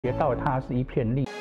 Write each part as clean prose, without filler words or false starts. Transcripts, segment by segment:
觉到它是一片绿。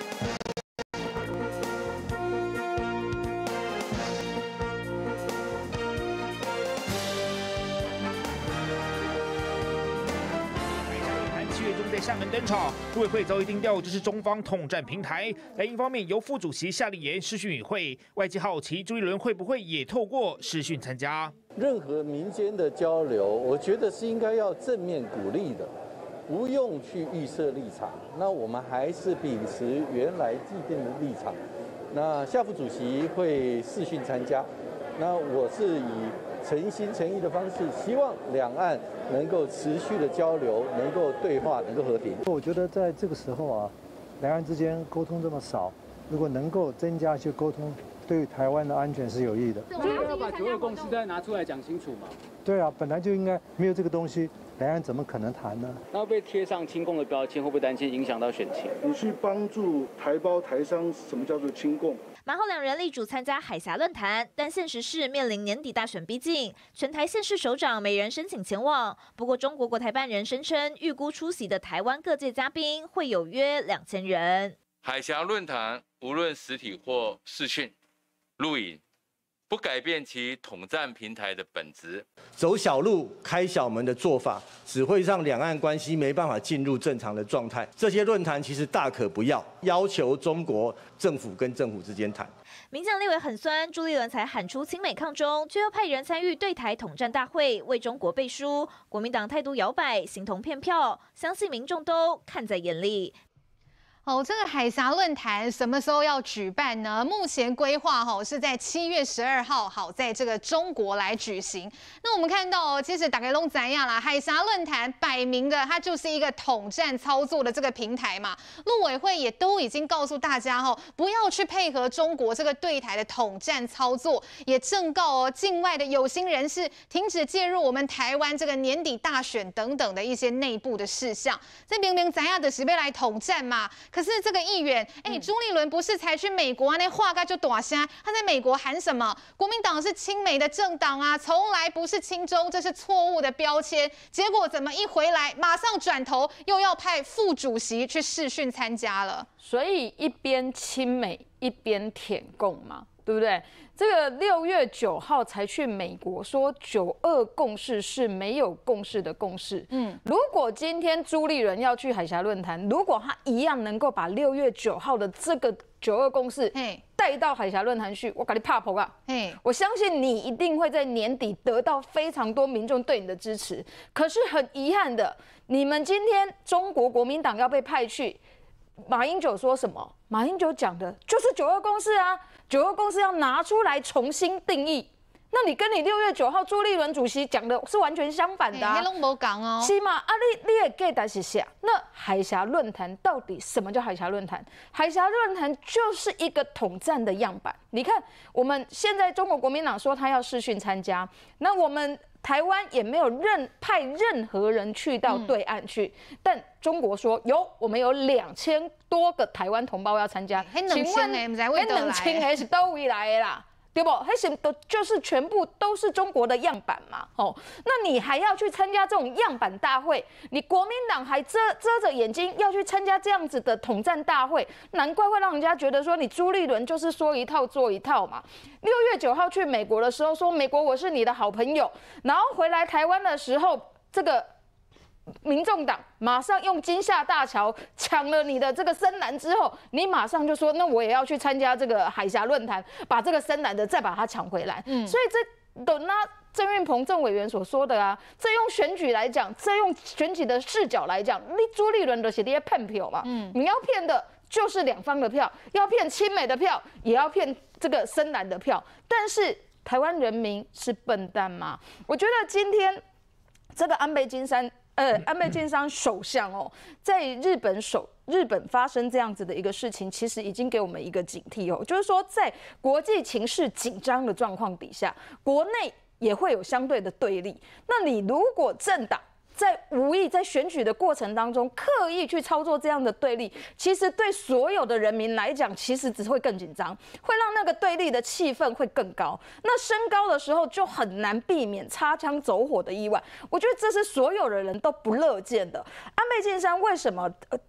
7月中在厦门登场，陆委会早已定调，这是中方统战平台。另一方面，由副主席夏立言视讯与会，外界好奇朱立伦会不会也透过视讯参加。 任何民间的交流，我觉得是应该要正面鼓励的，不用去预设立场。那我们还是秉持原来既定的立场。那夏副主席会视讯参加，那我是以诚心诚意的方式，希望两岸能够持续的交流，能够对话，能够和平。 我觉得在这个时候啊，两岸之间沟通这么少，如果能够增加一些沟通，对台湾的安全是有益的。 这个要把9·2共识再拿出来讲清楚嘛？ 对啊，本来就应该没有这个东西，两岸怎么可能谈呢？ 然后被贴上亲共的标签，会不会担心影响到选情？ 你去帮助台胞台商，什么叫做亲共？ 马后两人力主参加海峡论坛，但现实是面临年底大选逼近，全台县市首长每人申请前往。不过中国国台办人声称，预估出席的台湾各界嘉宾会有约2000人。 海峡论坛无论实体或视讯、录影，不改变其统战平台的本质。 走小路、开小门的做法，只会让两岸关系没办法进入正常的状态。这些论坛其实大可不要，要求中国政府跟政府之间谈。 民进党立委很酸，朱立伦才喊出亲美抗中，却又派人参与对台统战大会，为中国背书。国民党态度摇摆，形同骗票，相信民众都看在眼里。 这个海峡论坛什么时候要举办呢？目前规划是在7月12号，在这个中国来举行。那我们看到其实大家都知道啦，海峡论坛摆明的它就是一个统战操作的这个平台嘛。陆委会也都已经告诉大家不要去配合中国这个对台的统战操作，也正告境外的有心人士停止介入我们台湾这个年底大选等等的一些内部的事项。这明明知道就是要来统战嘛。可是这个议员，朱立伦不是才去美国那话该就大声，他在美国喊什么？国民党是亲美的政党啊，从来不是亲中，这是错误的标签。结果怎么一回来，马上转头又要派副主席去视讯参加了？ 所以一边亲美一边舔共嘛，对不对？这个6月9号才去美国说9·2共识是没有共识的共识。如果今天朱立伦要去海峡论坛，如果他一样能够把6月9号的这个9·2共识带到海峡论坛去，我给你怕婆啊！我相信你一定会在年底得到非常多民众对你的支持。可是很遗憾的，你们今天中国国民党要被派去，马英九说什么？马英九讲的就是9·2共识啊！9·2共识要拿出来重新定义，那你跟你6月9号朱立伦主席讲的是完全相反的啊！ 都没讲哦。 是嘛？你也给但是下，那海峡论坛到底什么叫海峡论坛？海峡论坛就是一个统战的样板。你看，我们现在中国国民党说他要视讯参加，那我们台湾也没有派任何人去到对岸去，但中国说我们有2000多个台湾同胞要参加，请问2000还是都位来的啦？对不？还是就是全部都是中国的样板嘛？那你还要去参加这种样板大会？你国民党还遮着眼睛要去参加这样子的统战大会，难怪会让人家觉得说你朱立伦就是说一套做一套嘛。6月9号去美国的时候说美国我是你的好朋友，然后回来台湾的时候，这个民众党马上用金厦大桥抢了你的这个深蓝之后，你马上就说那我也要去参加这个海峡论坛，把这个深蓝的再把它抢回来。所以这等那郑运鹏郑委员所说的啊，这用选举来讲，这用选举的视角来讲，你朱立伦的是在骗票嘛？你要骗的就是两方的票，要骗亲美的票，也要骗这个深蓝的票。但是台湾人民是笨蛋吗？我觉得今天这个安倍晋三首相在日本发生这样子的一个事情，其实已经给我们一个警惕就是说在国际情势紧张的状况底下，国内也会有相对的对立。那你如果政党在无意在选举的过程当中刻意去操作这样的对立，其实对所有的人民来讲，其实只会更紧张，会让那个对立的气氛会更高。那升高的时候就很难避免擦枪走火的意外。我觉得这是所有的人都不乐见的。安倍晋三为什么对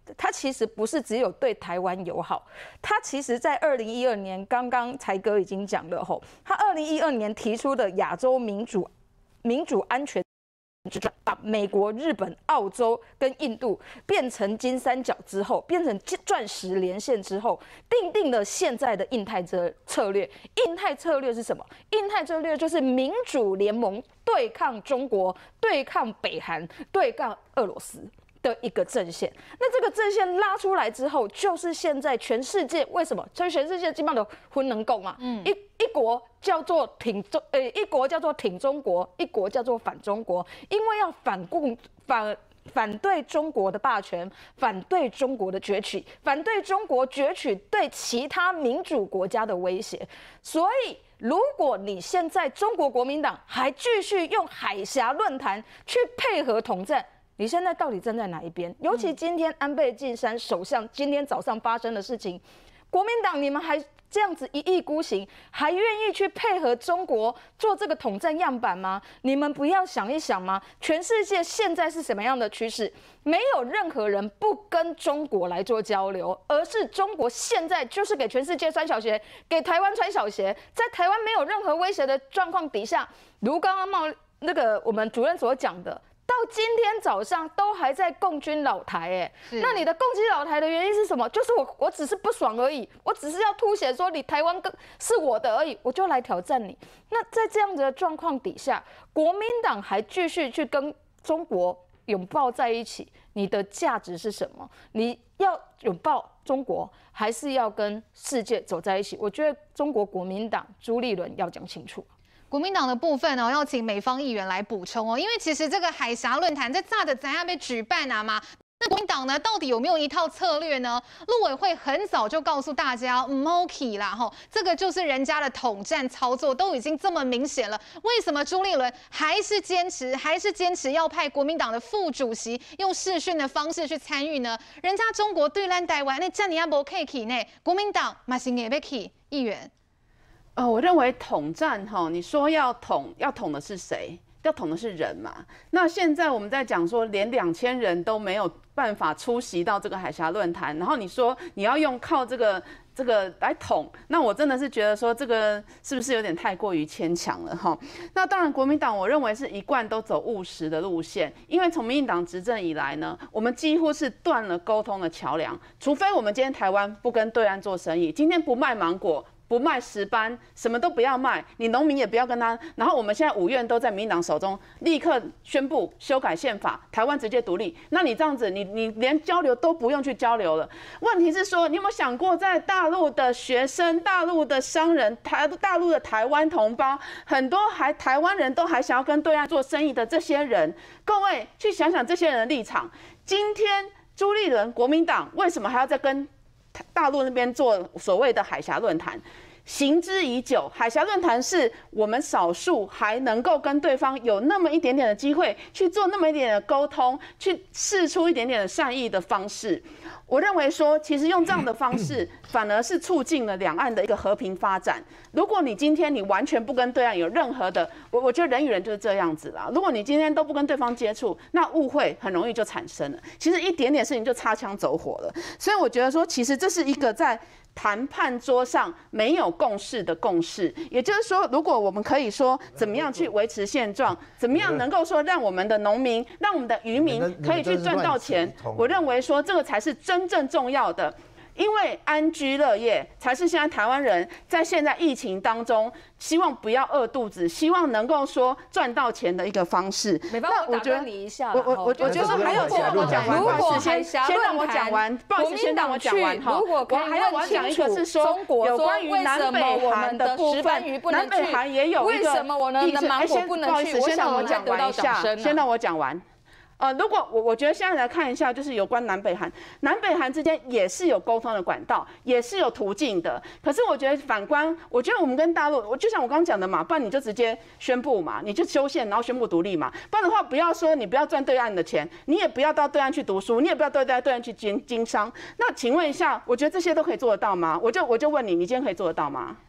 它其实不是只有对台湾友好，它其实在2012年，刚刚才哥已经讲了吼，他2012年提出的亚洲民主安全。把美国、日本、澳洲跟印度变成金三角之后，变成钻石连线之后，定了现在的印太策略。印太策略是什么？印太策略就是民主联盟对抗中国、对抗北韩、对抗俄罗斯的一个阵线。那这个阵线拉出来之后，就是现在全世界为什么？全世界基本上都婚能共嘛，一国叫做挺中国，一国叫做反中国，因为要反对中国的霸权，反对中国的崛起，反对中国崛起对其他民主国家的威胁。所以，如果你现在中国国民党还继续用海峡论坛去配合统战，你现在到底站在哪一边？尤其今天安倍晋三首相今天早上发生的事情，国民党你们还这样子一意孤行，还愿意去配合中国做这个统战样板吗？你们不要想一想吗？全世界现在是什么样的趋势？没有任何人不跟中国来做交流，而是中国现在就是给全世界穿小鞋，给台湾穿小鞋。在台湾没有任何威胁的状况底下，如刚刚我们主任所讲的。到今天早上都还在共军老台，那你的共击老台的原因是什么？就是我只是不爽而已，我只是要凸显说你台湾是我的而已，我就来挑战你。那在这样子的状况底下，国民党还继续去跟中国拥抱在一起，你的价值是什么？你要拥抱中国，还是要跟世界走在一起？我觉得中国国民党朱立伦要讲清楚。 国民党的部分哦，要请美方议员来补充哦，因为其实这个海峡论坛在炸的怎样被举办啊嘛？那国民党呢，到底有没有一套策略呢？陆委会很早就告诉大家，OK 啦吼，这个就是人家的统战操作，都已经这么明显了，为什么朱立伦还是坚持要派国民党的副主席用视讯的方式去参与呢？人家中国对咱台湾那这样无客气呢，国民党嘛是也要去议员。 我认为统战哈，你说要统的是谁？要统的是人嘛。那现在我们在讲说，连2000人都没有办法出席到这个海峡论坛，然后你说你要靠这个来统，那我真的是觉得说这个是不是有点太过于牵强了哈？那当然，国民党我认为是一贯都走务实的路线，因为从民进党执政以来呢，我们几乎是断了沟通的桥梁，除非我们今天台湾不跟对岸做生意，今天不卖芒果。不卖石斑，什么都不要卖，你农民也不要跟他。然后我们现在5院都在民进党手中，立刻宣布修改宪法，台湾直接独立。那你这样子，你连交流都不用去交流了。问题是说，你有没有想过，在大陆的学生、大陆的商人、大陆的台湾同胞，很多台湾人都还想要跟对岸做生意的这些人，各位去想想这些人的立场。今天朱立伦国民党为什么还要再跟大陆那边做所谓的海峡论坛？行之已久，海峡论坛是我们少数还能够跟对方有那么一点点的机会去做那么一点点的沟通，去释出一点点的善意的方式。我认为说，其实用这样的方式，反而是促进了两岸的一个和平发展。如果你今天你完全不跟对岸有任何的，我觉得人与人就是这样子啦。如果你今天都不跟对方接触，那误会很容易就产生了。其实一点点事情就擦枪走火了。所以我觉得说，其实这是一个在谈判桌上没有共识的共识，也就是说，如果我们可以说怎么样去维持现状，怎么样能够说让我们的农民、让我们的渔民可以去赚到钱，我认为说这个才是真正重要的。因为安居乐业才是现在台湾人在现在疫情当中希望不要饿肚子，希望能够说赚到钱的一个方式。 那我觉得你一下， 我觉得还有，先让我讲完，不好意思，先让我讲完，不好意思，先让我讲完哈。我还要讲一个是说，有关于南北韩的部分，南北韩也有一个，为什么我们的芒果不能去？先让我讲完一下，先让我讲完。如果我觉得现在来看一下，就是有关南北韩之间也是有沟通的管道，也是有途径的。可是我觉得反观，我觉得我们跟大陆，就像我刚刚讲的嘛，不然你就直接宣布嘛，你就修宪，然后宣布独立嘛。不然的话，不要说你不要赚对岸的钱，你也不要到对岸去读书，你也不要到对岸去经商。那请问一下，我觉得这些都可以做得到吗？我就问你，你今天可以做得到吗？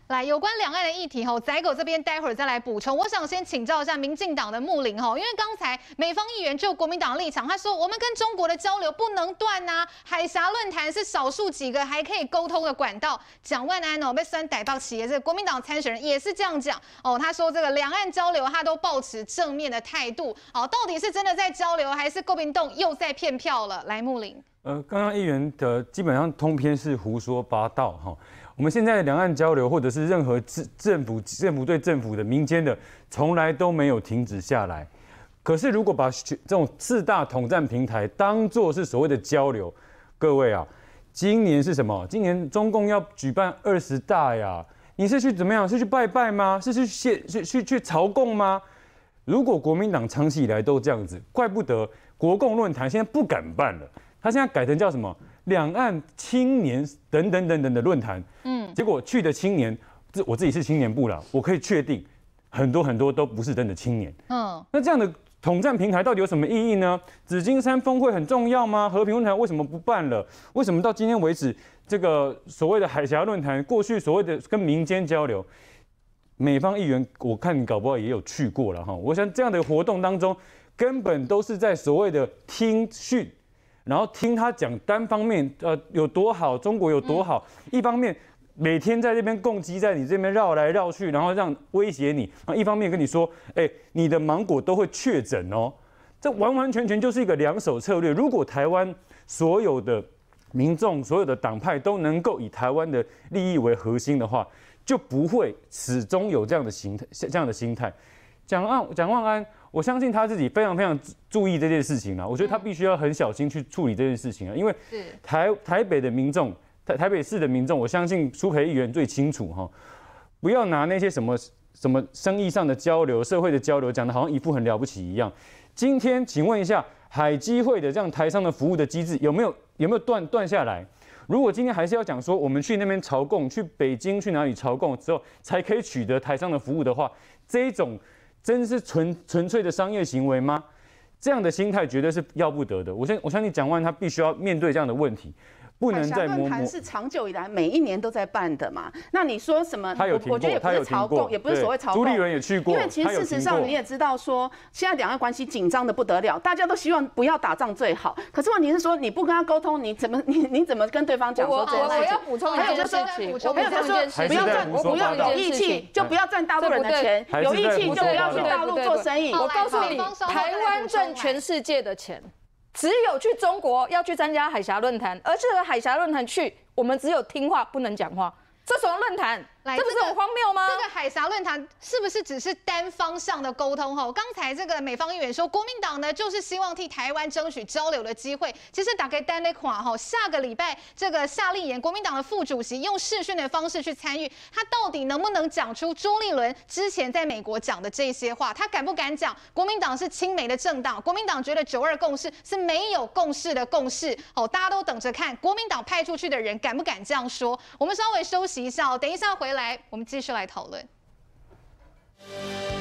来，有关两岸的议题吼，仔狗这边待会儿再来补充。我想先请教一下民进党的木林吼，因为刚才美方议员就国民党的立场，他说我们跟中国的交流不能断呐，海峡论坛是少数几个还可以沟通的管道。蒋万安哦被酸逮到企业，这个国民党参选人也是这样讲哦，他说这个两岸交流他都抱持正面的态度，哦，到底是真的在交流，还是郭明栋又在骗票了？来，木林。 刚刚议员的基本上通篇是胡说八道哈。我们现在的两岸交流，或者是任何政府对政府的、民间的，从来都没有停止下来。可是如果把这种4大统战平台当作是所谓的交流，各位啊，今年是什么？今年中共要举办20大呀，你是去怎么样？是去拜拜吗？是去朝贡吗？如果国民党长期以来都这样子，怪不得国共论坛现在不敢办了。他现在改成叫什么？两岸青年等等的论坛，结果去的青年，我自己是青年部了，我可以确定很多都不是真的青年。那这样的统战平台到底有什么意义呢？紫金山峰会很重要吗？和平论坛为什么不办了？为什么到今天为止，这个所谓的海峡论坛，过去所谓的跟民间交流，美方议员我看你搞不好也有去过了哈。我想这样的活动当中，根本都是在所谓的听训。然后听他讲单方面，有多好，中国有多好，一方面每天在这边攻击，在你这边绕来绕去，然后让威胁你，然后一方面跟你说，你的芒果都会确诊哦，这完全就是一个两手策略。如果台湾所有的民众、所有的党派都能够以台湾的利益为核心的话，就不会始终有这样的心态。蒋万安。我相信他自己非常注意这件事情啊，我觉得他必须要很小心去处理这件事情啊，因为台北的民众，台北市的民众，我相信苏培议员最清楚哈，不要拿那些什么生意上的交流、社会的交流讲的好像一副很了不起一样。今天请问一下，海基会的这样台商的服务的机制有没有断下来？如果今天还是要讲说我们去那边朝贡，去北京去哪里朝贡之后才可以取得台商的服务的话，这一种。真是纯粹的商业行为吗？这样的心态绝对是要不得的。我相信蒋万安他必须要面对这样的问题，不能再论坛是长久以来每一年都在办的嘛。那你说什么？我觉得也不是朝贡，也不是所谓朝贡。 朱立伦也去过， 因为其实事实上你也知道说，现在两岸关系紧张的不得了，大家都希望不要打仗最好。可是问题是说，你不跟他沟通，你怎么跟对方讲说这件事情？ 我要补充一件事情， 还有就是说，不要有义气，就不要赚大陆人的钱；有义气就不要去大陆做生意。 我告诉你，台湾赚全世界的钱。只有去中国要去参加海峡论坛，而这个海峡论坛去，我们只有听话不能讲话，这什么论坛？这不是很荒谬吗？ 这个海峡论坛是不是只是单方向的沟通？刚才这个美方议员说，国民党呢就是希望替台湾争取交流的机会。其实打开单来看下个礼拜这个夏立言，国民党的副主席用视讯的方式去参与，他到底能不能讲出朱立伦之前在美国讲的这些话？他敢不敢讲？国民党是亲美的政党，国民党觉得9·2共识是没有共识的共识。大家都等着看国民党派出去的人敢不敢这样说。我们稍微休息一下，等一下回来我们继续来讨论。